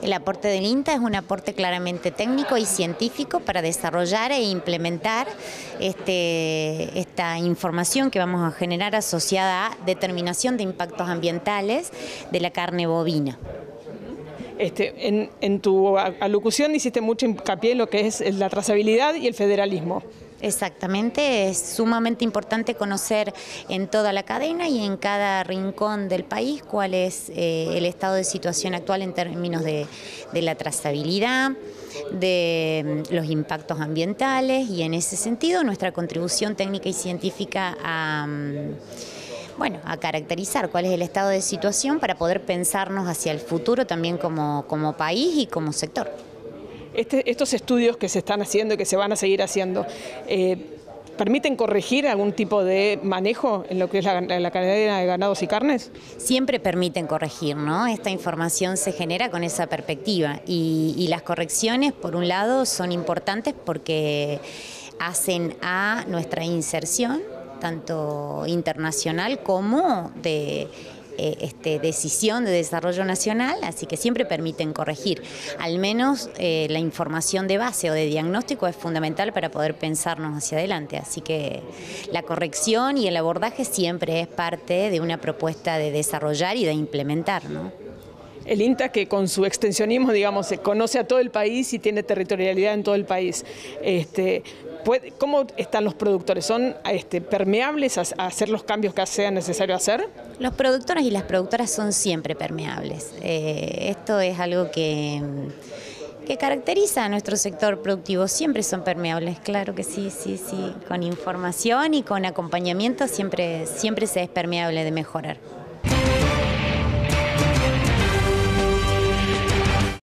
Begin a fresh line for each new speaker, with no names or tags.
El aporte del INTA es un aporte claramente técnico y científico para desarrollar e implementar esta información que vamos a generar asociada a determinación de impactos ambientales de la carne bovina.
En tu alocución hiciste mucho hincapié en lo que es la trazabilidad y el federalismo.
Exactamente, es sumamente importante conocer en toda la cadena y en cada rincón del país cuál es el estado de situación actual en términos de la trazabilidad, de los impactos ambientales y en ese sentido nuestra contribución técnica y científica a caracterizar cuál es el estado de situación para poder pensarnos hacia el futuro también como país y como sector.
Estos estudios que se están haciendo y que se van a seguir haciendo, ¿permiten corregir algún tipo de manejo en lo que es la cadena de ganados y carnes?
Siempre permiten corregir, ¿no? Esta información se genera con esa perspectiva y las correcciones, por un lado, son importantes porque hacen a nuestra inserción, tanto internacional como de decisión de desarrollo nacional, así que siempre permiten corregir. Al menos la información de base o de diagnóstico es fundamental para poder pensarnos hacia adelante, así que la corrección y el abordaje siempre es parte de una propuesta de desarrollar y de implementar, ¿no?
El INTA, que con su extensionismo, digamos, conoce a todo el país y tiene territorialidad en todo el país. ¿Cómo están los productores? ¿Son permeables a hacer los cambios que sea necesario hacer?
Los productores y las productoras son siempre permeables. Esto es algo que caracteriza a nuestro sector productivo. Siempre son permeables, claro que sí. Con información y con acompañamiento siempre se es permeable de mejorar.